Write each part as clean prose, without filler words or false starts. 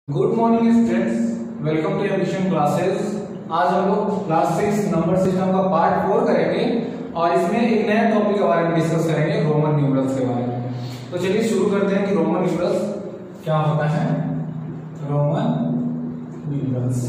Good morning students, welcome to emission classes. आज हम लोग क्लास 6 नंबर सिस्टम का पार्ट 4 करेंगे और इसमें एक नया टॉपिक के बारे में डिस्कस करेंगे, रोमन न्यूमरल्स के बारे में। तो चलिए शुरू करते हैं कि रोमन न्यूमरल्स क्या होता है। रोमन न्यूमरल्स,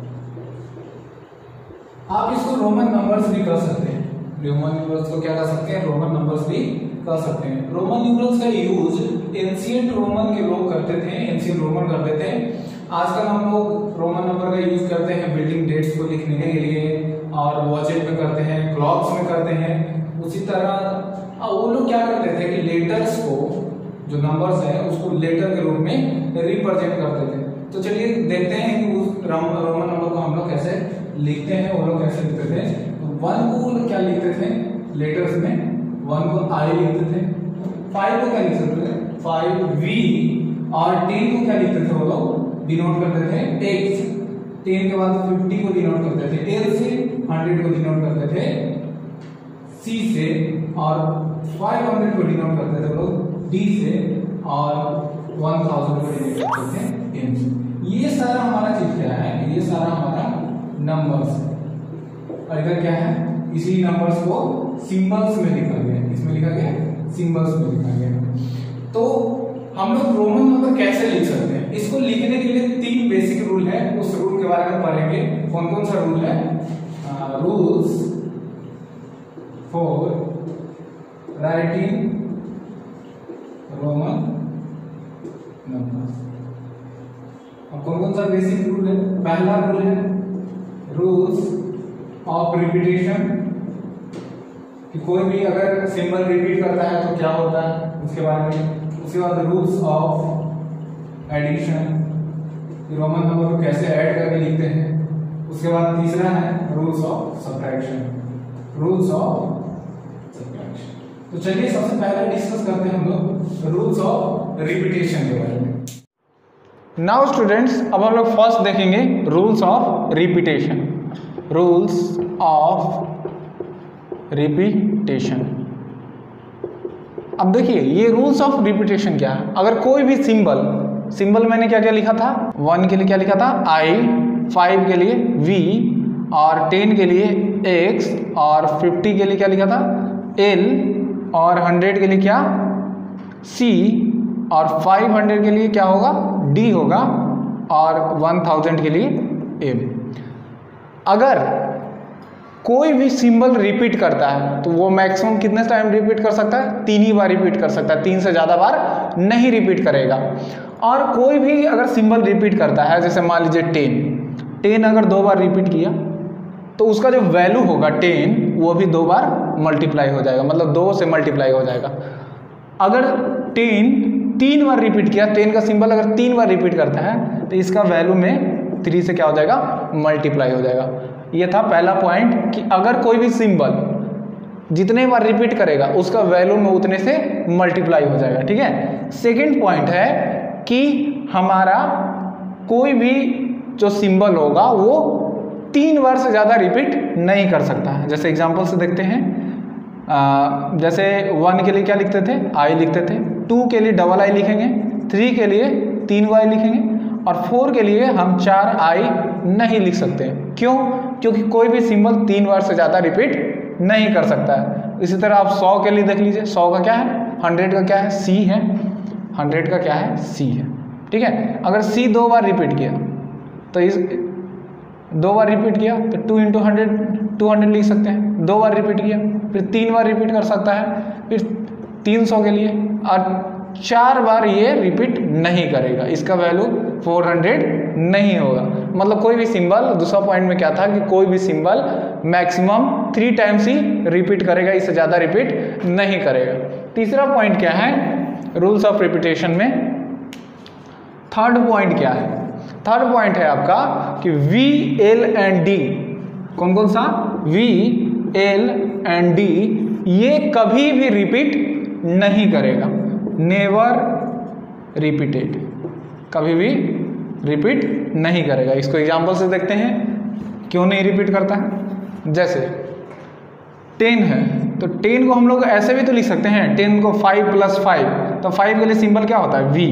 आप इसको रोमन नंबर्स भी कह सकते हैं। रोमन न्यूमरल्स को क्या कह सकते हैं? रोमन नंबर्स भी कह सकते हैं। रोमन न्यूमरल्स का यूज एंशिएंट रोमन के लोग करते थे, एंशिएंट रोमन करते थे। आजकल हम लोग रोमन नंबर का यूज करते हैं बिल्डिंग डेट्स को लिखने के लिए, और वॉचेज में करते हैं, क्लॉक्स में करते हैं। उसी तरह वो लोग क्या करते थे कि लेटर्स को, जो नंबर्स है उसको लेटर के रूप में रिप्रेजेंट करते थे। तो चलिए देखते हैं कि उस रोमन नंबर को हम लोग कैसे लिखते हैं। वो लोग कैसे लिखते थे? 1 को क्या लिखते थे लेटर्स में? 1 को I लिखते थे। 5 को क्या लिख सकते थे? 5V। और 10 को क्या लिखते थे? वो लोग डिनोट करते थे X। 10 के बाद 50 को डिनोट करते थे L से, 100 को डिनोट करते थे C से, और 500 को डिनोट करते थे लोग D से, और 1000 को डिनोट करते थे M से। ये सारा हमारा चीज क्या है? ये सारा हमारा नंबर्स है। और इधर क्या है? इसी नंबर्स को सिंबल्स में लिखा गया है। इसमें लिखा गया सिंबल्स में लिखा गया है। तो हम लोग रोमन नंबर कैसे लिख सकते हैं? इसको लिखने के लिए 3 बेसिक रूल है। उस रूल के बारे में पढ़ेंगे। कौन कौन सा रूल है? Rules for writing Roman numbers. और कौन कौन सा बेसिक रूल है? पहला रूल है रूल्स ऑफ रिपीटेशन, कि कोई भी अगर सिंबल रिपीट करता है तो क्या होता है उसके बारे में। उसके बाद rules of addition, Roman number को कैसे ऐड करके लिखते हैं। उसके बाद तीसरा है rules of subtraction, rules of subtraction. तो चलिए सबसे पहले डिस्कस करते हैं हम लोग रूल्स ऑफ रिपीटेशन के बारे में। नाउ स्टूडेंट्स, अब हम लोग फर्स्ट देखेंगे rules of repetition. Rules of repetition. अब देखिए ये रूल्स ऑफ रिपीटेशन क्या है। अगर कोई भी सिंबल मैंने क्या क्या लिखा था? 1 के लिए क्या लिखा था? I, 5 के लिए V, और 10 के लिए X, और 50 के लिए क्या लिखा था? L, और 100 के लिए क्या? C, और 500 के लिए क्या होगा? D होगा, और 1000 के लिए M। अगर कोई भी सिंबल रिपीट करता है तो वो मैक्सिमम कितने टाइम रिपीट कर सकता है? 3 ही बार रिपीट कर सकता है, 3 से ज़्यादा बार नहीं रिपीट करेगा। और कोई भी अगर सिंबल रिपीट करता है, जैसे मान लीजिए 10 अगर 2 बार रिपीट किया तो उसका जो वैल्यू होगा 10 वो भी 2 बार मल्टीप्लाई हो जाएगा, मतलब 2 से मल्टीप्लाई हो जाएगा। अगर 10 3 बार रिपीट किया, 10 का सिंबल अगर 3 बार रिपीट करता है तो इसका वैल्यू में 3 से क्या हो जाएगा? मल्टीप्लाई हो जाएगा। ये था पहला पॉइंट कि अगर कोई भी सिंबल जितने बार रिपीट करेगा उसका वैल्यू में उतने से मल्टीप्लाई हो जाएगा। ठीक है। सेकंड पॉइंट है कि हमारा कोई भी जो सिंबल होगा वो 3 बार से ज़्यादा रिपीट नहीं कर सकता है। जैसे एग्जांपल से देखते हैं, जैसे 1 के लिए क्या लिखते थे? I लिखते थे। 2 के लिए डबल I लिखेंगे, 3 के लिए 3Y लिखेंगे, और 4 के लिए हम 4I नहीं लिख सकते। क्यों? क्योंकि कोई भी सिंबल 3 बार से ज़्यादा रिपीट नहीं कर सकता है। इसी तरह आप 100 के लिए देख लीजिए। 100 का क्या है? 100 का क्या है? C है। 100 का क्या है? C है। ठीक है। अगर C 2 बार रिपीट किया तो इस 2 बार रिपीट किया तो 2 × 100 200 लिख सकते हैं। 2 बार रिपीट किया, फिर 3 बार रिपीट कर सकता है, फिर 300 के लिए, और 4 बार ये रिपीट नहीं करेगा, इसका वैल्यू 400 नहीं होगा। मतलब कोई भी सिंबल, दूसरा पॉइंट में क्या था कि कोई भी सिंबल मैक्सिमम 3 टाइम्स ही रिपीट करेगा, इससे ज़्यादा रिपीट नहीं करेगा। तीसरा पॉइंट क्या है रूल्स ऑफ रिपीटेशन में? थर्ड पॉइंट क्या है? थर्ड पॉइंट है आपका कि V, L एंड D। कौन कौन सा? V, L एंड D ये कभी भी रिपीट नहीं करेगा। नेवर रिपीटेड, कभी भी रिपीट नहीं करेगा। इसको एग्जांपल से देखते हैं क्यों नहीं रिपीट करता है। जैसे 10 है तो 10 को हम लोग ऐसे भी तो लिख सकते हैं, 10 को 5 + 5, तो 5 के लिए सिंबल क्या होता है? V।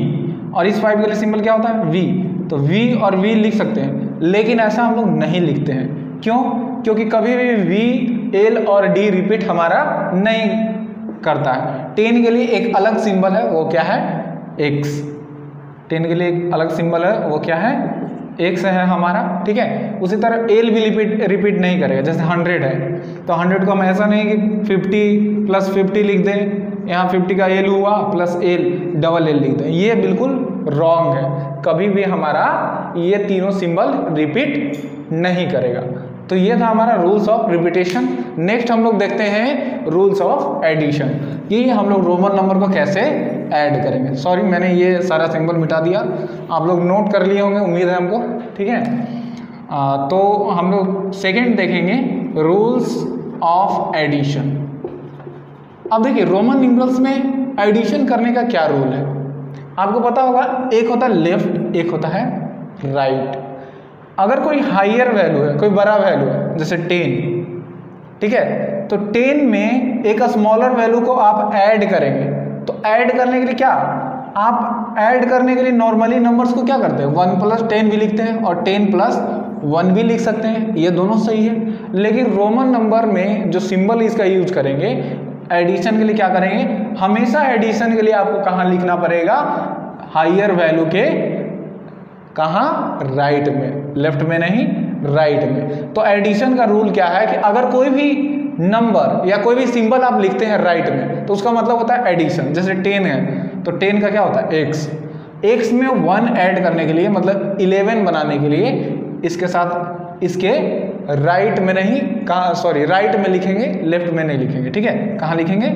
और इस 5 के लिए सिंबल क्या होता है v, तो v और v लिख सकते हैं, लेकिन ऐसा हम लोग नहीं लिखते हैं। क्यों? क्योंकि कभी भी v, l और d रिपीट हमारा नहीं करता है। 10 के लिए एक अलग सिंबल है, वो क्या है x। 10 के लिए एक अलग सिंबल है, वो क्या है x है हमारा, ठीक है। उसी तरह l भी रिपीट नहीं करेगा। जैसे 100 है तो 100 को हम ऐसा नहीं कि 50 प्लस 50 लिख दें, यहाँ 50 का l हुआ प्लस l डबल l लिख दें, ये बिल्कुल रॉन्ग है। कभी भी हमारा ये तीनों सिंबल रिपीट नहीं करेगा। तो ये था हमारा रूल्स ऑफ रिपीटेशन। नेक्स्ट हम लोग देखते हैं रूल्स ऑफ एडिशन, कि हम लोग रोमन नंबर को कैसे ऐड करेंगे। सॉरी, मैंने ये सारा सिंबल मिटा दिया, आप लोग नोट कर लिए होंगे, उम्मीद है हमको, ठीक है। तो हम लोग सेकेंड देखेंगे रूल्स ऑफ एडिशन। अब देखिए रोमन न्यूमरल्स में एडिशन करने का क्या रूल है, आपको पता होगा। एक होता है लेफ्ट, एक होता है राइट। अगर कोई हायर वैल्यू है, कोई बड़ा वैल्यू है, जैसे 10, ठीक है, तो 10 में एक स्मॉलर वैल्यू को आप ऐड करेंगे। तो ऐड करने के लिए क्या, आप ऐड करने के लिए नॉर्मली नंबर्स को क्या करते हैं, 1 प्लस 10 भी लिखते हैं और 10 प्लस 1 भी लिख सकते हैं, ये दोनों सही है। लेकिन रोमन नंबर में जो सिंबल इसका यूज करेंगे एडिशन के लिए, क्या करेंगे, हमेशा एडिशन के लिए आपको कहाँ लिखना पड़ेगा, हायर वैल्यू के कहाँ, राइट में, लेफ्ट में नहीं, राइट में। तो एडिशन का रूल क्या है कि अगर कोई भी नंबर या कोई भी सिंबल आप लिखते हैं राइट में, तो उसका मतलब होता है एडिशन। जैसे 10 है तो 10 का क्या होता है x, x में 1 ऐड करने के लिए, मतलब 11 बनाने के लिए इसके साथ इसके राइट में नहीं, कहाँ, सॉरी, राइट में लिखेंगे, लेफ्ट में नहीं लिखेंगे, ठीक है। कहाँ लिखेंगे,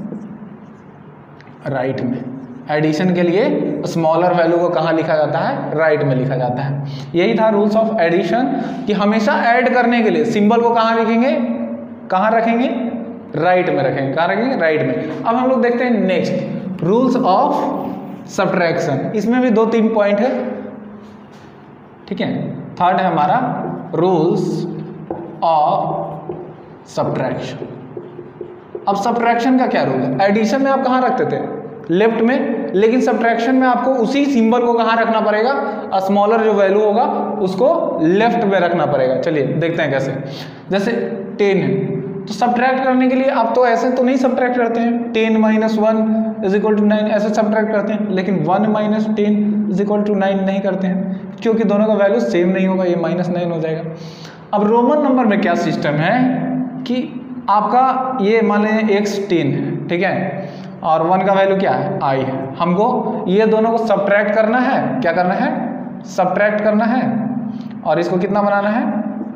राइट में। एडिशन के लिए स्मॉलर वैल्यू को कहाँ लिखा जाता है, राइट में लिखा जाता है। यही था रूल्स ऑफ एडिशन, कि हमेशा ऐड करने के लिए सिंबल को कहाँ लिखेंगे, कहाँ रखेंगे, राइट में रखेंगे। कहाँ रखेंगे, राइट में। अब हम लोग देखते हैं नेक्स्ट रूल्स ऑफ सब्ट्रैक्शन। इसमें भी 2-3 पॉइंट है, ठीक है। थर्ड है हमारा रूल्स ऑफ सब्ट्रैक्शन। अब सब्ट्रैक्शन का क्या रूल है, एडिशन में आप कहाँ रखते थे, लेफ्ट में, लेकिन सब्ट्रैक्शन में आपको उसी सिंबल को कहाँ रखना पड़ेगा, स्मॉलर जो वैल्यू होगा उसको लेफ्ट में रखना पड़ेगा। चलिए देखते हैं कैसे। जैसे 10 है तो सब्ट्रैक्ट करने के लिए आप तो ऐसे तो नहीं सब्ट्रैक्ट करते हैं, 10 - 1 = 9 ऐसे सब्ट्रैक्ट करते हैं, लेकिन 1 - 10 = 9 नहीं करते हैं, क्योंकि दोनों का वैल्यू सेम नहीं होगा, ये -9 हो जाएगा। अब रोमन नंबर में क्या सिस्टम है कि आपका ये मान लें x 10 है, ठीक है, और 1 का वैल्यू क्या है, i है। हमको ये दोनों को सब्ट्रैक्ट करना है, क्या करना है, सब्ट्रैक्ट करना है, और इसको कितना बनाना है,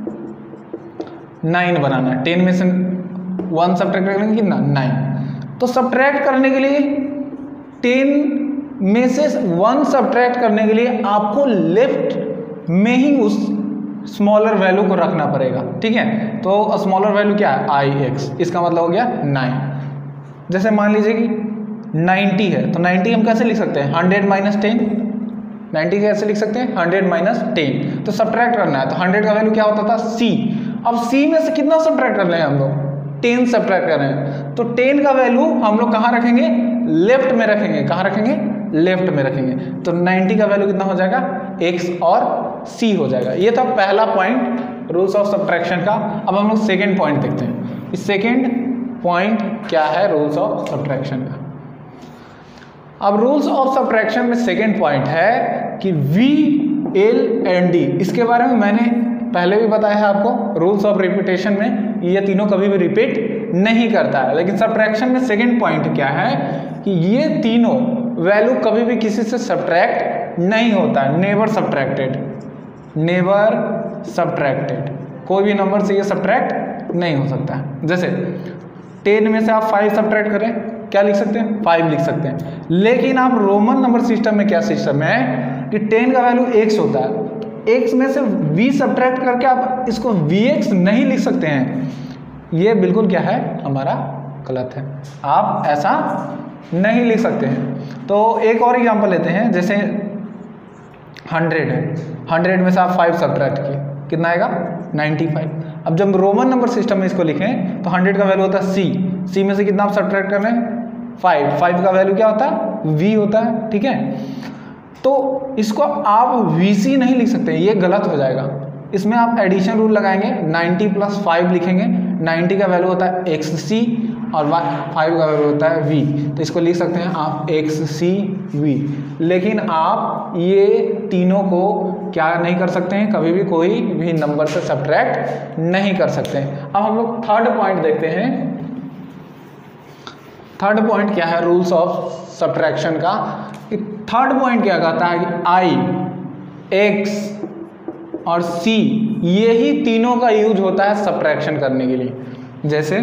9 बनाना है। 10 में से 1 सब्ट्रैक्ट करेंगे कितना, 9। तो सब्ट्रैक्ट करने के लिए 10 में से 1 सब्ट्रैक्ट करने के लिए आपको लेफ्ट में ही उस स्मॉलर वैल्यू को रखना पड़ेगा, ठीक है। तो स्मॉलर वैल्यू क्या है, ix, इसका मतलब हो गया 9। जैसे मान लीजिए कि 90 है तो 90 हम कैसे लिख सकते हैं, 100 - 10। 90 कैसे लिख सकते हैं, 100 - 10। तो सब्ट्रैक्ट करना है तो 100 का वैल्यू क्या होता था, c। अब c में से कितना सब्ट्रैक्ट कर रहे हैं हम लोग, 10 सब्ट्रैक्ट कर रहे हैं। तो 10 का वैल्यू हम लोग कहाँ रखेंगे, लेफ्ट में रखेंगे। कहाँ रखेंगे, लेफ्ट में रखेंगे। तो 90 का वैल्यू कितना हो जाएगा, x और c हो जाएगा। ये था पहला पॉइंट रूल्स ऑफ सब्ट्रैक्शन का। अब हम लोग सेकेंड पॉइंट देखते हैं। इस सेकेंड पॉइंट क्या है रूल्स ऑफ सब्ट्रैक्शन का। अब रूल्स ऑफ सब्ट्रैक्शन में सेकेंड पॉइंट है कि v, l and d, इसके बारे में मैंने पहले भी बताया है आपको। रूल्स ऑफ रिपीटेशन में ये तीनों कभी भी रिपीट नहीं करता है, लेकिन सब्ट्रैक्शन में सेकेंड पॉइंट क्या है कि ये तीनों वैल्यू कभी भी किसी से सब्ट्रैक्ट नहीं होता है। नेवर सब्ट्रैक्टेड, नेवर सब्ट्रैक्टेड, कोई भी नंबर से ये सब्ट्रैक्ट नहीं हो सकता है। जैसे 10 में से आप 5 सब्ट्रैक्ट करें, क्या लिख सकते हैं, 5 लिख सकते हैं। लेकिन आप रोमन नंबर सिस्टम में क्या सिस्टम है कि 10 का वैल्यू x होता है, x में से v सब्ट्रैक्ट करके आप इसको vx नहीं लिख सकते हैं। ये बिल्कुल क्या है, हमारा गलत है, आप ऐसा नहीं लिख सकते हैं। तो एक और एग्जांपल लेते हैं। जैसे 100 है, 100 में से आप 5 सब्ट्रैक्ट किए, कितना आएगा, 95। अब जब रोमन नंबर सिस्टम में इसको लिखें तो 100 का वैल्यू होता है c में से कितना आप सब्ट्रैक्ट कर रहे हैं, 5 का वैल्यू क्या होता है, v होता है, ठीक है। तो इसको आप VC नहीं लिख सकते, ये गलत हो जाएगा। इसमें आप एडिशन रूल लगाएंगे, 90 + 5 लिखेंगे। 90 का वैल्यू होता है XC और 5 का वैल्यू होता है V, तो इसको लिख सकते हैं आप XCV। लेकिन आप ये तीनों को क्या नहीं कर सकते हैं, कभी भी कोई भी नंबर से सब्ट्रैक्ट नहीं कर सकते हैं। अब हम लोग थर्ड पॉइंट देखते हैं। थर्ड पॉइंट क्या है रूल्स ऑफ सब्ट्रैक्शन का। थर्ड पॉइंट क्या कहता है कि I, X और C ये ही तीनों का यूज होता है सब्ट्रैक्शन करने के लिए। जैसे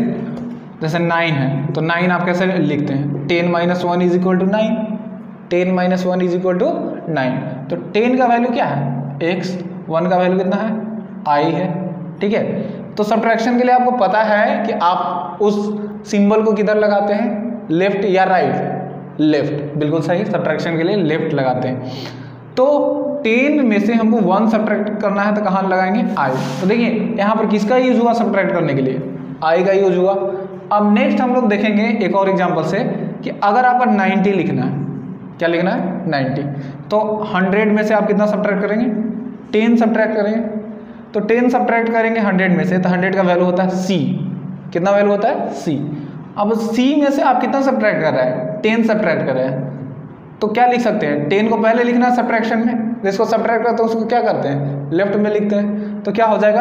9 है तो 9 आप कैसे लिखते हैं, 10 - 1 = 9, 10 - 1 = 9। तो 10 का वैल्यू क्या है X, 1 का वैल्यू कितना है I है, ठीक है। तो सब्ट्रैक्शन के लिए आपको पता है कि आप उस सिंबल को किधर लगाते हैं, लेफ्ट या राइट, लेफ्ट, बिल्कुल सही। सब्ट्रैक्शन के लिए लेफ्ट लगाते हैं। तो 10 में से हमको 1 सब्ट्रैक्ट करना है तो कहाँ लगाएंगे I। तो देखिए यहाँ पर किसका यूज हुआ सब्ट्रैक्ट करने के लिए, I का यूज हुआ। अब नेक्स्ट हम लोग देखेंगे एक और एग्जांपल से कि अगर आपका 90 लिखना है, क्या लिखना है 90, तो 100 में से आप कितना सब्ट्रैक्ट करेंगे, 10 सब्ट्रैक्ट करेंगे। तो 10 सब्ट्रैक्ट करेंगे 100 में से, तो 100 का वैल्यू होता है C। कितना वैल्यू होता है C। अब C में से आप कितना सब्ट्रैक्ट कर रहे हैं, 10 सब्ट्रैक्ट कर रहे हैं। तो क्या लिख सकते हैं, 10 को पहले लिखना है सब्ट्रैक्शन में, जिसको सब्ट्रैक्ट करते हैं उसको क्या करते हैं लेफ्ट में लिखते हैं। तो क्या हो जाएगा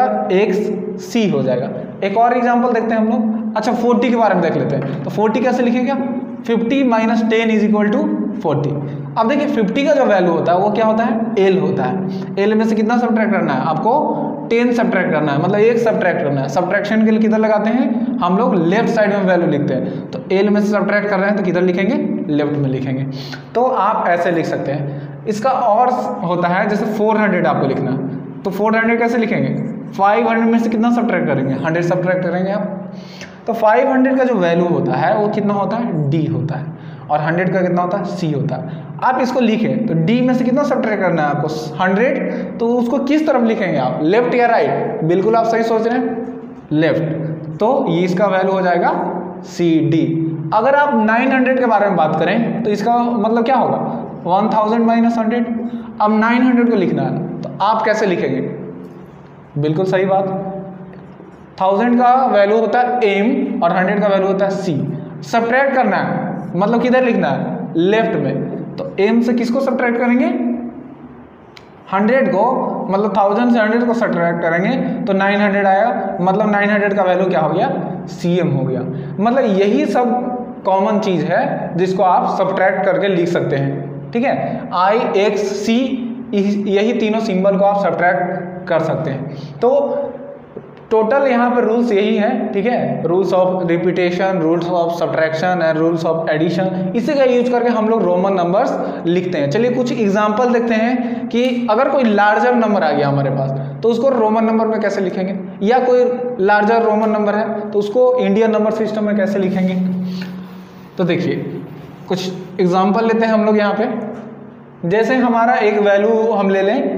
XC हो जाएगा। एक और एग्जांपल देखते हैं हम लोग। अच्छा 40 के बारे में देख लेते हैं। तो 40 कैसे लिखेगा, 50 - 10 = 40। अब देखिए 50 का जो वैल्यू होता है वो क्या होता है L होता है। L में से कितना सब्ट्रैक्ट करना है आपको, 10 सब्ट्रैक्ट करना है, मतलब 1 सब्ट्रैक्ट करना है। सब्ट्रैक्शन के लिए किधर लगाते हैं हम लोग, लेफ्ट साइड में वैल्यू लिखते हैं। तो L में से सब्ट्रैक्ट कर रहे हैं तो किधर लिखेंगे, लेफ्ट में लिखेंगे। तो आप ऐसे लिख सकते हैं। इसका और होता है जैसे 400 आपको लिखना है, तो 400 कैसे लिखेंगे, 500 में से कितना सब्ट्रैक्ट करेंगे, 100 सब्ट्रैक्ट करेंगे आप। तो 500 का जो वैल्यू होता है वो कितना होता है D होता है, और 100 का कितना होता है C होता है। आप इसको लिखें तो D में से कितना सब्ट्रैक्ट करना है आपको 100, तो उसको किस तरफ लिखेंगे आप, लेफ्ट या राइट, बिल्कुल आप सही सोच रहे हैं, लेफ्ट। तो ये इसका वैल्यू हो जाएगा CD। अगर आप 900 के बारे में बात करें तो इसका मतलब क्या होगा, 1000 - 100। अब 900 को लिखना है तो आप कैसे लिखेंगे, बिल्कुल सही बात, 1000 का वैल्यू होता है M और 100 का वैल्यू होता है C। सब्ट्रैक्ट करना है मतलब किधर लिखना है, लेफ्ट में। तो M से किसको सब्ट्रैक्ट करेंगे, 100 को, मतलब 1000 से 100 को सब्ट्रैक्ट करेंगे तो 900 आएगा, मतलब 900 का वैल्यू क्या हो गया, CM हो गया। मतलब यही सब कॉमन चीज़ है जिसको आप सब्ट्रैक्ट करके लिख सकते हैं, ठीक है। I, X, C यही तीनों सिंबल को आप सब्ट्रैक्ट कर सकते हैं। तो टोटल यहाँ पर रूल्स यही हैं, ठीक है, rules of repetition, rules of subtraction and rules of addition. इसी का यूज करके हम लोग रोमन नंबर्स लिखते हैं। चलिए कुछ एग्जांपल देखते हैं कि अगर कोई लार्जर नंबर आ गया हमारे पास तो उसको रोमन नंबर में कैसे लिखेंगे, या कोई लार्जर रोमन नंबर है तो उसको इंडियन नंबर सिस्टम में कैसे लिखेंगे। तो देखिए कुछ एग्जाम्पल लेते हैं हम लोग यहाँ पे। जैसे हमारा एक वैल्यू हम ले लें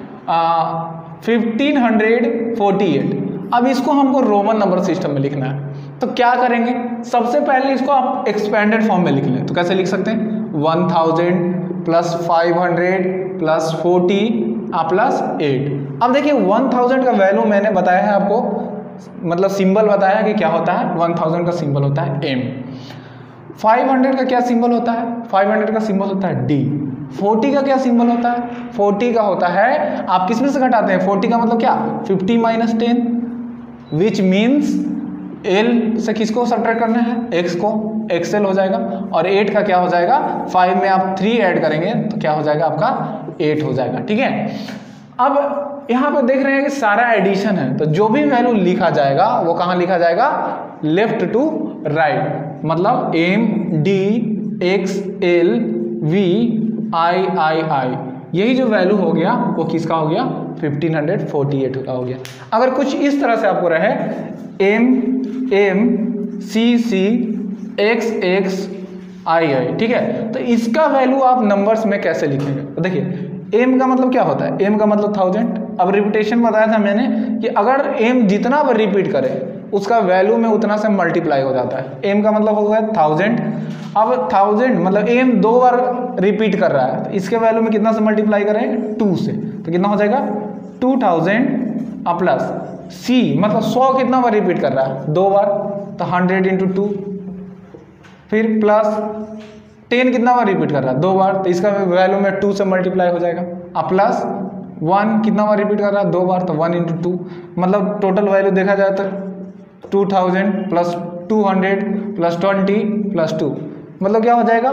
1548। अब इसको हमको रोमन नंबर सिस्टम में लिखना है तो क्या करेंगे, सबसे पहले इसको आप एक्सपेंडेड फॉर्म में लिख लें। तो कैसे लिख सकते हैं, 1000 + 500 + 40 + 8। अब देखिए 1000 का वैल्यू मैंने बताया है आपको, मतलब सिंबल बताया कि क्या होता है, 1000 का सिंबल होता है M। 500 का क्या सिंबल होता है, 500 का सिंबल होता है D। 40 का क्या सिंबल होता है, 40 का होता है, आप किस में से घटाते हैं, 40 का मतलब क्या, 50 - 10, विच मीन्स L से किसको सब्ट्रैक्ट करना है, X को, XL हो जाएगा। और 8 का क्या हो जाएगा, 5 में आप 3 ऐड करेंगे तो क्या हो जाएगा आपका 8 हो जाएगा, ठीक है। अब यहाँ पर देख रहे हैं कि सारा एडिशन है, तो जो भी वैल्यू लिखा जाएगा वो कहाँ लिखा जाएगा, लेफ्ट टू राइट, मतलब M, D, X, L, V, I। यही जो वैल्यू हो गया वो किसका हो गया, 1548 का हो गया। अगर कुछ इस तरह से आपको रहे M, C, X, I, ठीक है, तो इसका वैल्यू आप नंबर्स में कैसे लिखेंगे। तो देखिए M का मतलब क्या होता है, M का मतलब 1000। अब रिपीटेशन बताया था मैंने कि अगर M जितना बार रिपीट करे उसका वैल्यू में उतना से मल्टीप्लाई हो जाता है। M का मतलब हो गया 1000 अब 1000 मतलब m 2 बार रिपीट कर रहा है, तो इसके वैल्यू में कितना से मल्टीप्लाई करें 2 से, तो कितना हो जाएगा 2000 प्लस c मतलब 100 कितना बार रिपीट कर रहा है 2 बार, तो 100 इंटू 2, फिर प्लस 10 कितना बार रिपीट कर रहा है 2 बार, तो इसका वैल्यू में 2 से मल्टीप्लाई हो जाएगा। अब प्लस 1 कितना बार रिपीट कर रहा है 2 बार, तो 1 इंटू 2 मतलब टोटल वैल्यू देखा जाए तो 2000 प्लस 200 प्लस 20 प्लस 2 मतलब क्या हो जाएगा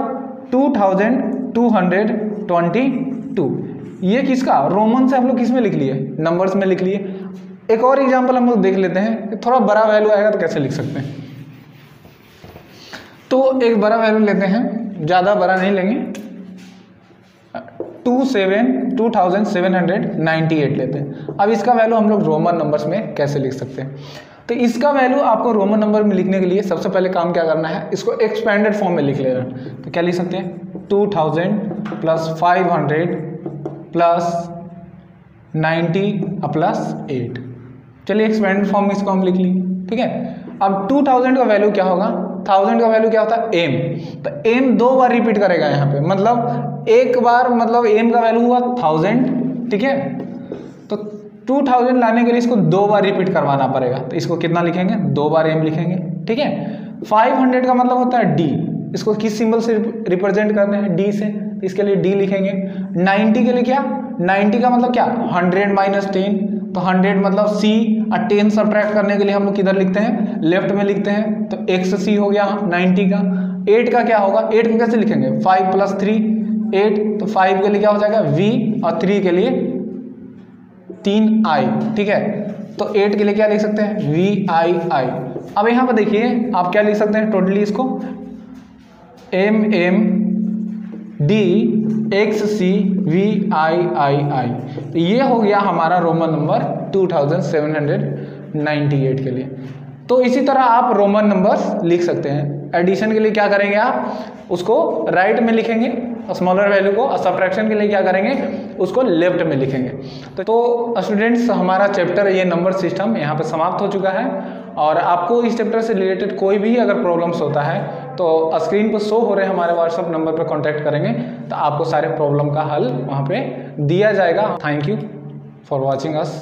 2222। ये किसका रोमन से हम लोग किस में लिख लिए नंबर्स में लिख लिए। एक और एग्जांपल हम लोग देख लेते हैं, थोड़ा बड़ा वैल्यू आएगा तो कैसे लिख सकते हैं। तो एक बड़ा वैल्यू लेते हैं, ज़्यादा बड़ा नहीं लेंगे, 2798 लेते हैं। अब इसका वैल्यू हम लोग रोमन नंबर्स में कैसे लिख सकते हैं। तो इसका वैल्यू आपको रोमन नंबर में लिखने के लिए सबसे पहले काम क्या करना है, इसको एक्सपेंडेड फॉर्म में लिख लेना। तो क्या लिख सकते हैं 2000 प्लस 500 प्लस 90 प्लस 8। चलिए एक्सपेंडेड फॉर्म में इसको हम लिख लिए, ठीक है। अब 2000 का वैल्यू क्या होगा, 1000 का वैल्यू क्या होता है m, तो m 2 बार रिपीट करेगा यहाँ पे, मतलब एक बार मतलब m का वैल्यू हुआ 1000, ठीक है। तो 2000 लाने के लिए इसको 2 बार रिपीट करवाना पड़ेगा, तो इसको कितना लिखेंगे 2 बार m लिखेंगे, ठीक है। 500 का मतलब होता है d, इसको किस सिंबल से रिप्रेजेंट करते हैं d से, तो इसके लिए d लिखेंगे। 90 के लिए क्या, 90 का मतलब क्या 100 माइनस 10, तो 100 मतलब c, और 10 सब्ट्रैक्ट करने के लिए हम लोग किधर लिखते हैं लेफ्ट में लिखते हैं, तो x c हो गया 90 का। 8 का क्या होगा, 8 को कैसे लिखेंगे 5 प्लस 3 8, तो 5 के लिए क्या हो जाएगा v और 3 के लिए 3i, ठीक है। तो 8 के लिए क्या लिख सकते हैं VII। अब यहाँ पर देखिए आप क्या लिख सकते हैं टोटली इसको MMDXCVIII, तो ये हो गया हमारा रोमन नंबर 2798 के लिए। तो इसी तरह आप रोमन नंबर्स लिख सकते हैं। एडिशन के लिए क्या करेंगे आप उसको राइट में लिखेंगे स्मॉलर वैल्यू को, और सब्ट्रैक्शन के लिए क्या करेंगे उसको लेफ्ट में लिखेंगे। तो स्टूडेंट्स हमारा चैप्टर ये नंबर सिस्टम यहाँ पे समाप्त हो चुका है। और आपको इस चैप्टर से रिलेटेड कोई भी अगर प्रॉब्लम्स होता है तो स्क्रीन पर शो हो रहे हमारे व्हाट्सएप नंबर पर कॉन्टैक्ट करेंगे, तो आपको सारे प्रॉब्लम का हल वहाँ पे दिया जाएगा। Thank you for watching us.